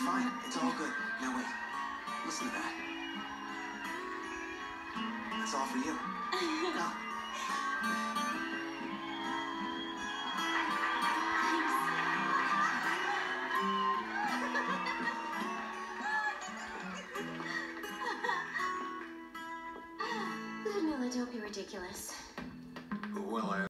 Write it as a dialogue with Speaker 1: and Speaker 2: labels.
Speaker 1: fine. It's all good. Now wait. Listen to that. That's all for you. Go.
Speaker 2: Ludmilla, don't be ridiculous.
Speaker 3: Well,